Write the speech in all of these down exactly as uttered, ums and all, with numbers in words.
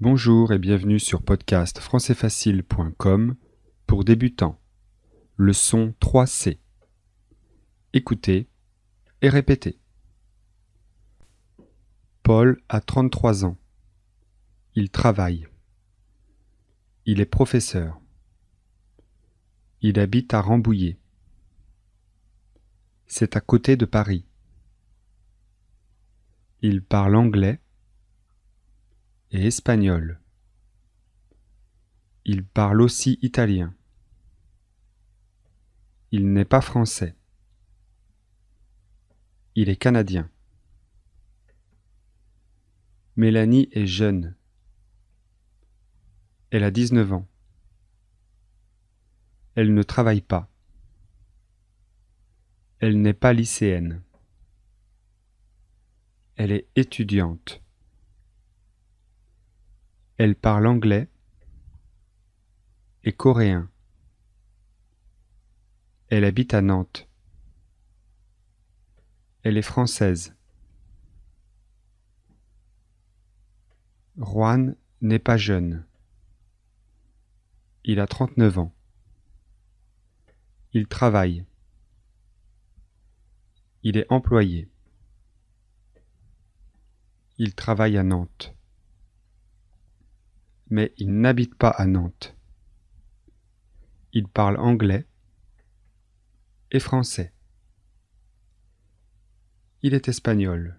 Bonjour et bienvenue sur podcast français facile point com pour débutants. Leçon trois C. Écoutez et répétez. Paul a trente-trois ans. Il travaille. Il est professeur. Il habite à Rambouillet. C'est à côté de Paris. Il parle anglais et espagnol. Il parle aussi italien. Il n'est pas français. Il est canadien. Mélanie est jeune. Elle a dix-neuf ans. Elle ne travaille pas. Elle n'est pas lycéenne. Elle est étudiante. Elle parle anglais et coréen. Elle habite à Nantes. Elle est française. Juan n'est pas jeune. Il a trente-neuf ans. Il travaille. Il est employé. Il travaille à Nantes. Mais il n'habite pas à Nantes. Il parle anglais et français. Il est espagnol.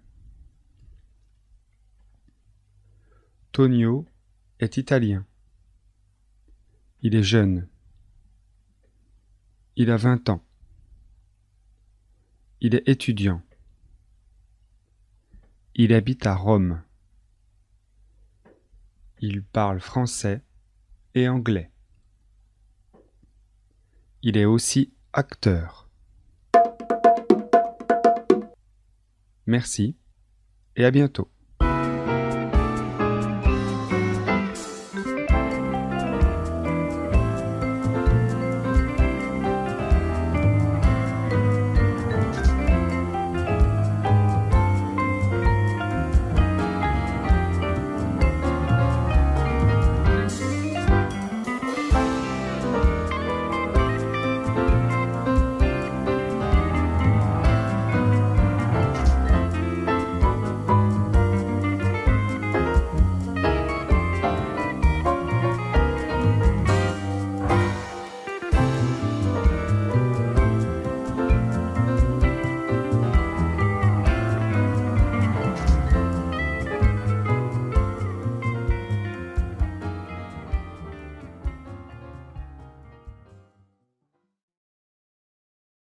Tonio est italien. Il est jeune. Il a vingt ans. Il est étudiant. Il habite à Rome. Il parle français et anglais. Il est aussi acteur. Merci et à bientôt.